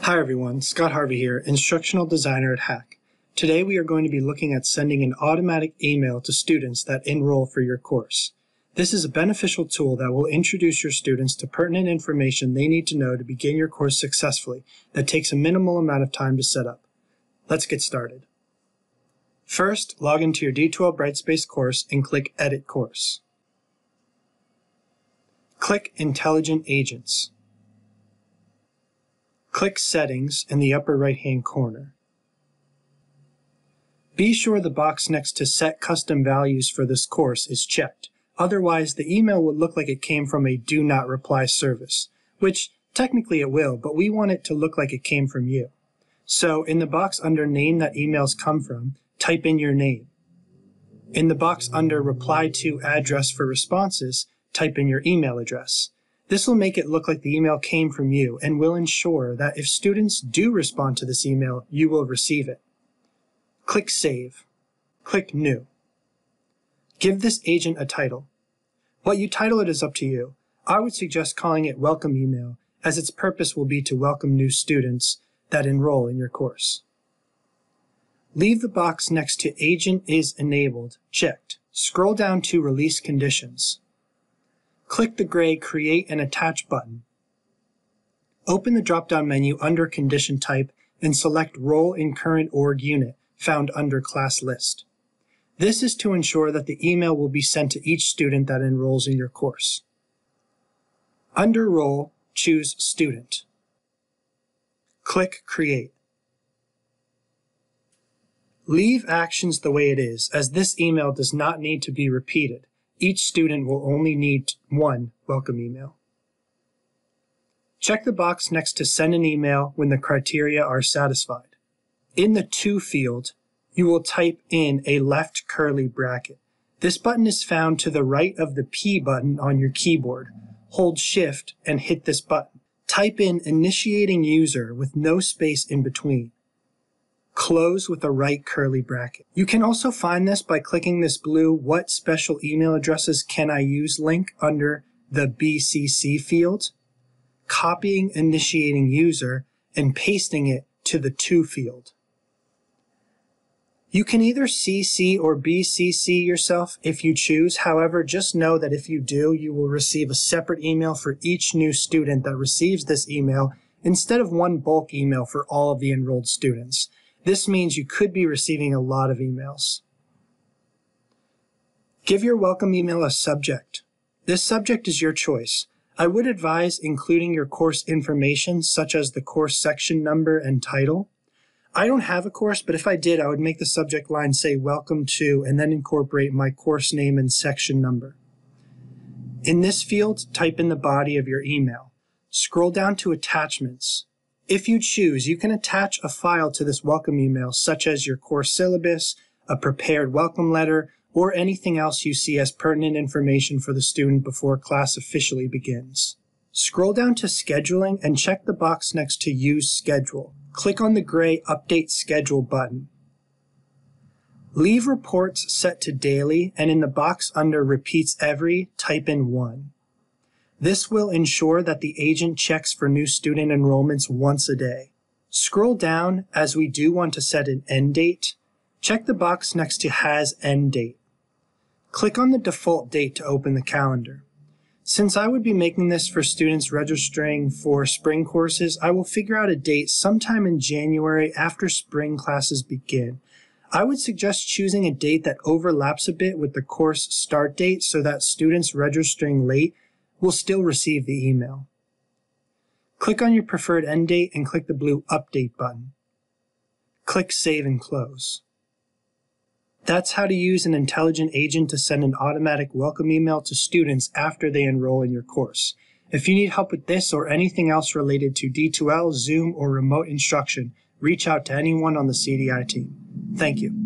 Hi everyone, Scott Harvey here, Instructional Designer at Hack. Today we are going to be looking at sending an automatic email to students that enroll for your course. This is a beneficial tool that will introduce your students to pertinent information they need to know to begin your course successfully that takes a minimal amount of time to set up. Let's get started. First, log into your D2L Brightspace course and click Edit Course. Click Intelligent Agents. Click Settings in the upper right-hand corner. Be sure the box next to Set Custom Values for this course is checked. Otherwise, the email will look like it came from a Do Not Reply service, which technically it will, but we want it to look like it came from you. So in the box under Name that emails come from, type in your name. In the box under Reply to Address for responses, type in your email address. This will make it look like the email came from you and will ensure that if students do respond to this email, you will receive it. Click Save. Click New. Give this agent a title. What you title it is up to you. I would suggest calling it Welcome Email, as its purpose will be to welcome new students that enroll in your course. Leave the box next to Agent is Enabled checked. Scroll down to Release Conditions. Click the gray Create and Attach button. Open the drop-down menu under Condition Type and select Role in Current Org Unit found under Class List. This is to ensure that the email will be sent to each student that enrolls in your course. Under Role, choose Student. Click Create. Leave Actions the way it is, as this email does not need to be repeated. Each student will only need one welcome email. Check the box next to Send an email when the criteria are satisfied. In the To field, you will type in a left curly bracket. This button is found to the right of the P button on your keyboard. Hold Shift and hit this button. Type in Initiating User with no space in between. Close with a right curly bracket. You can also find this by clicking this blue What Special Email Addresses Can I Use link under the BCC field, copying Initiating User, and pasting it to the To field. You can either CC or BCC yourself if you choose. However, just know that if you do, you will receive a separate email for each new student that receives this email instead of one bulk email for all of the enrolled students. This means you could be receiving a lot of emails. Give your welcome email a subject. This subject is your choice. I would advise including your course information, such as the course section number and title. I don't have a course, but if I did, I would make the subject line say Welcome to, and then incorporate my course name and section number. In this field, type in the body of your email. Scroll down to Attachments. If you choose, you can attach a file to this welcome email, such as your course syllabus, a prepared welcome letter, or anything else you see as pertinent information for the student before class officially begins. Scroll down to Scheduling and check the box next to Use Schedule. Click on the gray Update Schedule button. Leave reports set to daily, and in the box under Repeats Every, type in 1. This will ensure that the agent checks for new student enrollments once a day. Scroll down, as we do want to set an end date. Check the box next to Has End Date. Click on the default date to open the calendar. Since I would be making this for students registering for spring courses, I will figure out a date sometime in January after spring classes begin. I would suggest choosing a date that overlaps a bit with the course start date so that students registering late will still receive the email. Click on your preferred end date and click the blue Update button. Click Save and Close. That's how to use an intelligent agent to send an automatic welcome email to students after they enroll in your course. If you need help with this or anything else related to D2L, Zoom, or remote instruction, reach out to anyone on the CDI team. Thank you.